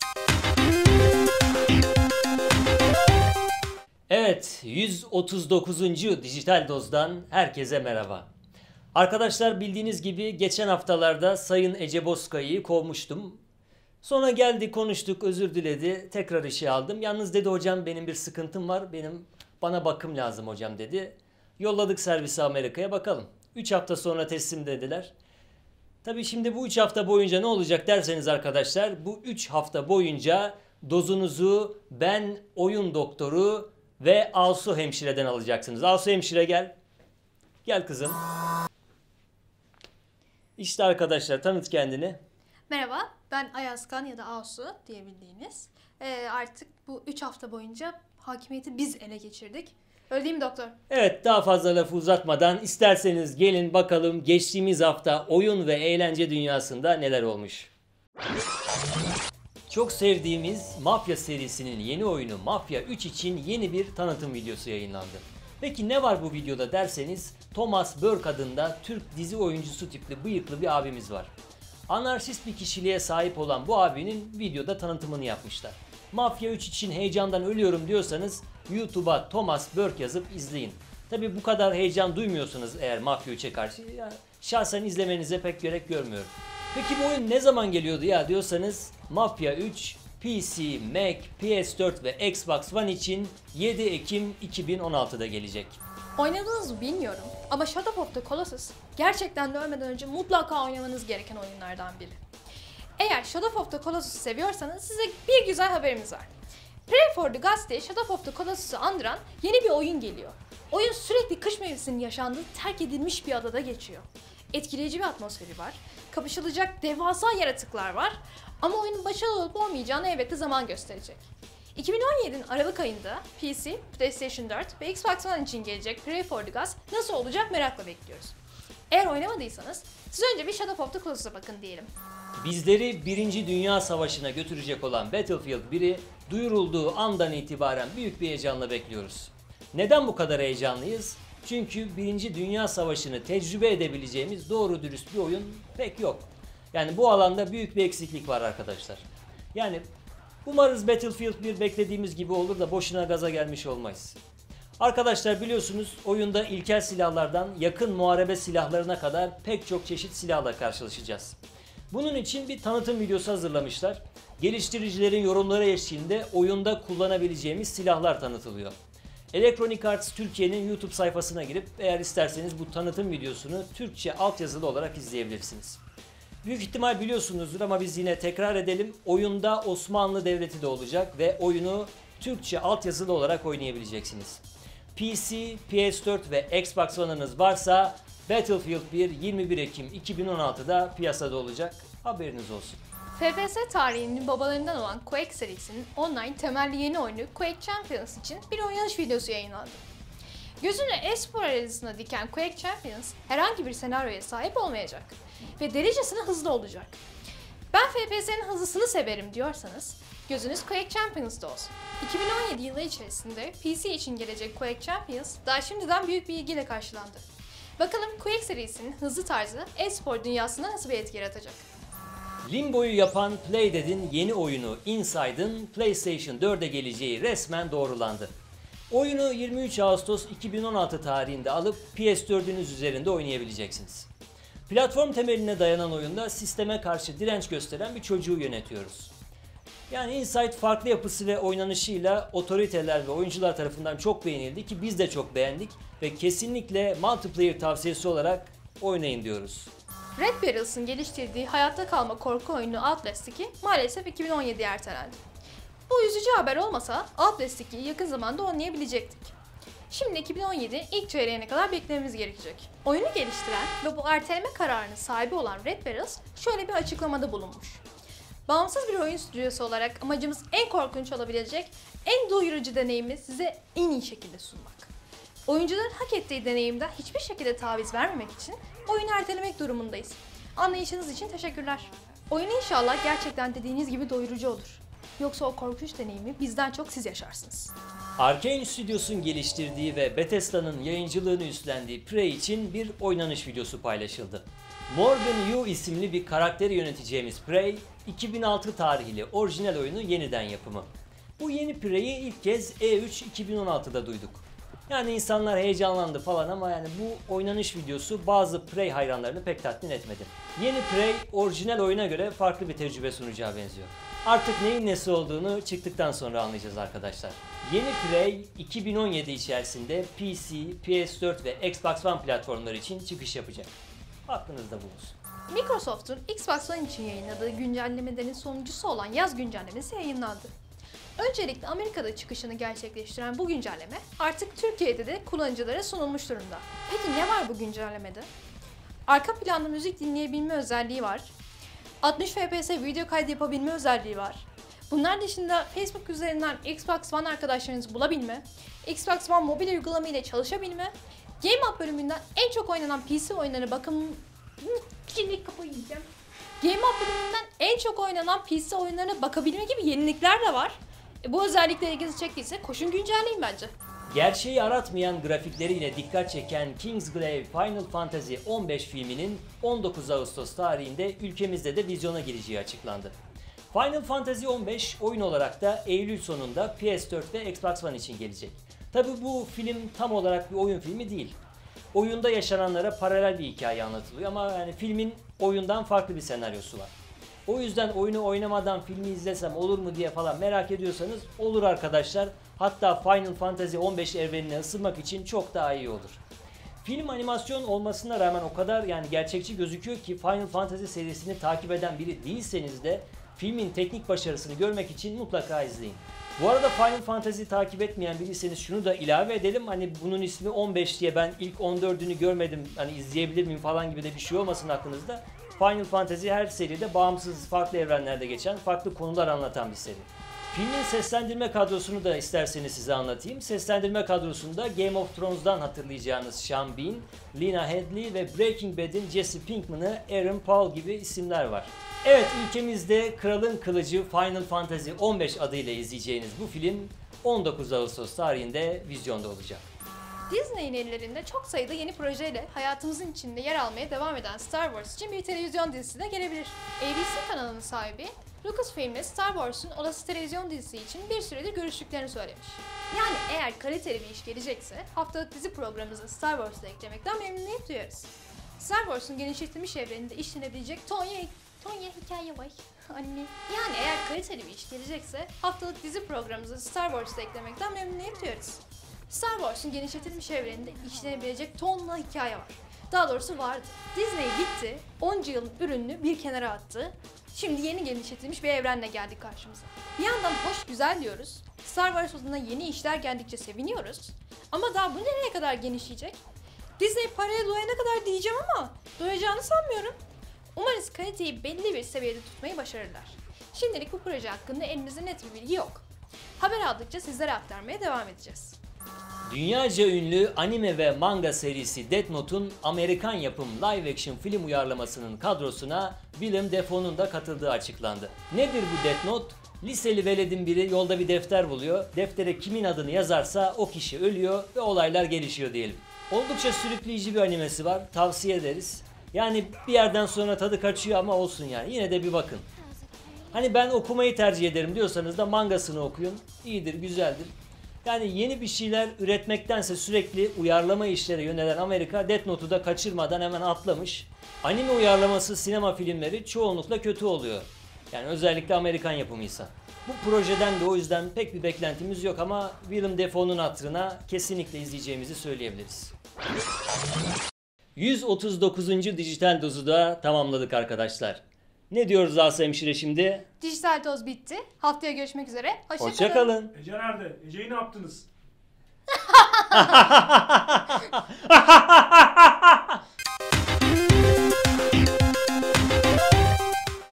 Evet, 139. Dijital Doz'dan herkese merhaba. Arkadaşlar bildiğiniz gibi geçen haftalarda Sayın Ece Bozkaya'yı kovmuştum. Sonra geldi, konuştuk, özür diledi, tekrar işe aldım. Yalnız dedi hocam benim bir sıkıntım var, bana bakım lazım hocam dedi. Yolladık servisi Amerika'ya, bakalım. 3 hafta sonra teslim dediler. Tabii şimdi bu 3 hafta boyunca ne olacak derseniz arkadaşlar, bu 3 hafta boyunca dozunuzu ben, oyun doktoru ve Asu hemşireden alacaksınız. Asu hemşire gel. Gel kızım. İşte arkadaşlar, tanıt kendini. Merhaba, ben Ayazkan ya da Asu diyebildiğiniz. Artık bu 3 hafta boyunca hakimiyeti biz ele geçirdik. Öyle değil mi doktor? Evet, daha fazla lafı uzatmadan isterseniz gelin bakalım geçtiğimiz hafta oyun ve eğlence dünyasında neler olmuş. Çok sevdiğimiz Mafya serisinin yeni oyunu Mafya 3 için yeni bir tanıtım videosu yayınlandı. Peki ne var bu videoda derseniz, Thomas Burke adında Türk dizi oyuncusu tipli bıyıklı bir abimiz var. Anarşist bir kişiliğe sahip olan bu abinin videoda tanıtımını yapmışlar. Mafya 3 için heyecandan ölüyorum diyorsanız YouTube'a Thomas Burke yazıp izleyin. Tabi bu kadar heyecan duymuyorsunuz eğer Mafya 3'e karşı. Şahsen izlemenize pek gerek görmüyorum. Peki bu oyun ne zaman geliyordu ya diyorsanız, Mafya 3 PC, Mac, PS4 ve Xbox One için 7 Ekim 2016'da gelecek. Oynadınız mı bilmiyorum ama Shadow of the Colossus gerçekten de ölmeden önce mutlaka oynamanız gereken oyunlardan biri. Eğer Shadow of the Colossus'u seviyorsanız size bir güzel haberimiz var. Prey for the Gods diye Shadow of the Colossus'u andıran yeni bir oyun geliyor. Oyun sürekli kış mevsiminin yaşandığı terk edilmiş bir adada geçiyor. Etkileyici bir atmosferi var, kapışılacak devasa yaratıklar var ama oyunun başarılı olup olmayacağını elbette zaman gösterecek. 2017'nin Aralık ayında PC, PlayStation 4 ve Xbox One için gelecek Prey for the Gods nasıl olacak merakla bekliyoruz. Eğer oynamadıysanız siz önce bir Shadow of the Colossus'a bakın diyelim. Bizleri 1. Dünya Savaşı'na götürecek olan Battlefield 1'i duyurulduğu andan itibaren büyük bir heyecanla bekliyoruz. Neden bu kadar heyecanlıyız? Çünkü 1. Dünya Savaşı'nı tecrübe edebileceğimiz doğru dürüst bir oyun pek yok. Yani bu alanda büyük bir eksiklik var arkadaşlar. Yani umarız Battlefield 1 beklediğimiz gibi olur da boşuna gaza gelmiş olmayız. Arkadaşlar biliyorsunuz oyunda ilkel silahlardan yakın muharebe silahlarına kadar pek çok çeşit silahla karşılaşacağız. Bunun için bir tanıtım videosu hazırlamışlar. Geliştiricilerin yorumları eşliğinde oyunda kullanabileceğimiz silahlar tanıtılıyor. Electronic Arts Türkiye'nin YouTube sayfasına girip eğer isterseniz bu tanıtım videosunu Türkçe altyazılı olarak izleyebilirsiniz. Büyük ihtimal biliyorsunuzdur ama biz yine tekrar edelim. Oyunda Osmanlı Devleti de olacak ve oyunu Türkçe altyazılı olarak oynayabileceksiniz. PC, PS4 ve Xbox One'ınız varsa Battlefield 1 21 Ekim 2016'da piyasada olacak. Haberiniz olsun. FPS tarihinin babalarından olan Quake serisinin online temelli yeni oyunu Quake Champions için bir oynanış videosu yayınlandı. Gözünü e-spor arenasına diken Quake Champions herhangi bir senaryoya sahip olmayacak ve delicesine hızlı olacak. Ben FPS'nin hızlısını severim diyorsanız gözünüz Quake Champions'da olsun. 2017 yılı içerisinde PC için gelecek Quake Champions daha şimdiden büyük bir ilgiyle karşılandı. Bakalım Quake serisinin hızlı tarzı e-spor dünyasında nasıl bir etki yaratacak? Limbo'yu yapan Playdead'in yeni oyunu Inside'ın PlayStation 4'e geleceği resmen doğrulandı. Oyunu 23 Ağustos 2016 tarihinde alıp PS4'ünüz üzerinde oynayabileceksiniz. Platform temeline dayanan oyunda sisteme karşı direnç gösteren bir çocuğu yönetiyoruz. Yani Inside farklı yapısı ve oynanışıyla otoriteler ve oyuncular tarafından çok beğenildi ki biz de çok beğendik ve kesinlikle multiplayer tavsiyesi olarak oynayın diyoruz. Red Barrels'ın geliştirdiği hayatta kalma korku oyunu Outlast 2 maalesef 2017'ye ertelendi. Bu üzücü haber olmasa Outlast 2'yi yakın zamanda oynayabilecektik. Şimdi 2017 ilk çeyreğine kadar beklememiz gerekecek. Oyunu geliştiren ve bu erteleme kararının sahibi olan Red Barrels şöyle bir açıklamada bulunmuş. Bağımsız bir oyun stüdyosu olarak amacımız en korkunç olabilecek, en doyurucu deneyimi size en iyi şekilde sunmak. Oyuncuların hak ettiği deneyimden hiçbir şekilde taviz vermemek için oyunu ertelemek durumundayız. Anlayışınız için teşekkürler. Oyun inşallah gerçekten dediğiniz gibi doyurucu olur. Yoksa o korkunç deneyimi bizden çok siz yaşarsınız. Arkane Studios'un geliştirdiği ve Bethesda'nın yayıncılığını üstlendiği Prey için bir oynanış videosu paylaşıldı. Morgan Yu isimli bir karakteri yöneteceğimiz Prey, 2006 tarihli orijinal oyunu yeniden yapımı. Bu yeni Prey'i ilk kez E3 2016'da duyduk. Yani insanlar heyecanlandı falan ama yani bu oynanış videosu bazı Prey hayranlarını pek tatmin etmedi. Yeni Prey orijinal oyuna göre farklı bir tecrübe sunacağı benziyor. Artık neyin nesi olduğunu çıktıktan sonra anlayacağız arkadaşlar. Yeni Prey 2017 içerisinde PC, PS4 ve Xbox One platformları için çıkış yapacak. Aklınızda bulunsun. Microsoft'un Xbox One için yayınladığı güncellemelerin sonuncusu olan yaz güncellemesi yayınlandı. Öncelikle Amerika'da çıkışını gerçekleştiren bu güncelleme artık Türkiye'de de kullanıcılara sunulmuş durumda. Peki ne var bu güncellemede? Arka planda müzik dinleyebilme özelliği var. 60 FPS video kaydı yapabilme özelliği var. Bunlar dışında Facebook üzerinden Xbox One arkadaşlarınızı bulabilme, Xbox One mobil uygulama ile çalışabilme, Game Up bölümünden en çok oynanan PC oyunları Game Up bölümünden en çok oynanan PC oyunlarına bakabilme gibi yenilikler de var. Bu özellikle ilginizi çektiyse koşun güncelleyin bence. Gerçeği aratmayan grafikleriyle dikkat çeken Kingsglaive Final Fantasy 15 filminin 19 Ağustos tarihinde ülkemizde de vizyona gireceği açıklandı. Final Fantasy 15 oyun olarak da Eylül sonunda PS4 ve Xbox One için gelecek. Tabi bu film tam olarak bir oyun filmi değil. Oyunda yaşananlara paralel bir hikaye anlatılıyor ama yani filmin oyundan farklı bir senaryosu var. O yüzden oyunu oynamadan filmi izlesem olur mu diye falan merak ediyorsanız olur arkadaşlar. Hatta Final Fantasy 15 evrenine ısınmak için çok daha iyi olur. Film animasyon olmasına rağmen o kadar yani gerçekçi gözüküyor ki Final Fantasy serisini takip eden biri değilseniz de filmin teknik başarısını görmek için mutlaka izleyin. Bu arada Final Fantasy takip etmeyen biriyseniz şunu da ilave edelim. Hani bunun ismi 15 diye ben ilk 14'ünü görmedim. Hani izleyebilir miyim falan gibi de bir şey olmasın aklınızda. Final Fantasy her seride bağımsız farklı evrenlerde geçen farklı konular anlatan bir seri. Filmin seslendirme kadrosunu da isterseniz size anlatayım. Seslendirme kadrosunda Game of Thrones'dan hatırlayacağınız Sean Bean, Lena Headey ve Breaking Bad'in Jesse Pinkman'ı Aaron Paul gibi isimler var. Evet, ülkemizde Kralın Kılıcı Final Fantasy 15 adıyla izleyeceğiniz bu film 19 Ağustos tarihinde vizyonda olacak. Disney'in ellerinde çok sayıda yeni projeyle hayatımızın içinde yer almaya devam eden Star Wars için bir televizyon dizisi de gelebilir. ABC kanalının sahibi Lucasfilm'le Star Wars'un olası televizyon dizisi için bir süredir görüştüklerini söylemiş. Yani eğer kaliteli bir iş gelecekse haftalık dizi programımıza Star Wars'ı eklemekten memnuniyet duyarız. Star Wars'un genişletilmiş evreninde işlenebilecek Tonya hikaye var. Anne. Yani eğer kaliteli bir iş gelecekse haftalık dizi programımıza Star Wars'ı eklemekten memnuniyet duyarız. Star Wars'un genişletilmiş evreninde işlenebilecek tonla hikaye var. Daha doğrusu vardı. Disney gitti, onca yılın ürününü bir kenara attı. Şimdi yeni genişletilmiş bir evrenle geldik karşımıza. Bir yandan hoş güzel diyoruz. Star Wars adına yeni işler geldikçe seviniyoruz. Ama daha bu nereye kadar genişleyecek? Disney paraya doyana kadar diyeceğim ama doyacağını sanmıyorum. Umarız kaliteyi belli bir seviyede tutmayı başarırlar. Şimdilik bu proje hakkında elimizde net bir bilgi yok. Haber aldıkça sizlere aktarmaya devam edeceğiz. Dünyaca ünlü anime ve manga serisi Death Note'un Amerikan yapım live action film uyarlamasının kadrosuna Willem Dafoe'nun da katıldığı açıklandı. Nedir bu Death Note? Liseli veledin biri yolda bir defter buluyor. Deftere kimin adını yazarsa o kişi ölüyor ve olaylar gelişiyor diyelim. Oldukça sürükleyici bir animesi var. Tavsiye ederiz. Yani bir yerden sonra tadı kaçıyor ama olsun yani. Yine de bir bakın. Hani ben okumayı tercih ederim diyorsanız da mangasını okuyun. İyidir, güzeldir. Yani yeni bir şeyler üretmektense sürekli uyarlama işlere yönelen Amerika Death Note'u da kaçırmadan hemen atlamış. Anime uyarlaması sinema filmleri çoğunlukla kötü oluyor. Yani özellikle Amerikan yapımıysa. Bu projeden de o yüzden pek bir beklentimiz yok ama Willem Dafoe'nun hatırına kesinlikle izleyeceğimizi söyleyebiliriz. 139. dijital dozu da tamamladık arkadaşlar. Ne diyoruz Aslı Hemşire şimdi? Dijital doz bitti. Haftaya görüşmek üzere. Hoşça kalın. Ece nerede? Ece'yi ne yaptınız?